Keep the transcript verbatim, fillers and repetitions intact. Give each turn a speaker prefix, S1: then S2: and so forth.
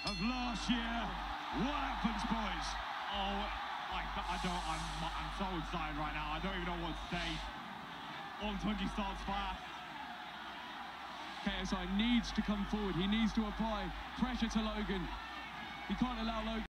S1: of last year. What happens, boys?
S2: Oh, I, I don't, I'm, I'm so excited right now. I don't even know what to say. All twenty starts fire.
S3: K S I needs to come forward. He needs to apply pressure to Logan. He can't allow Logan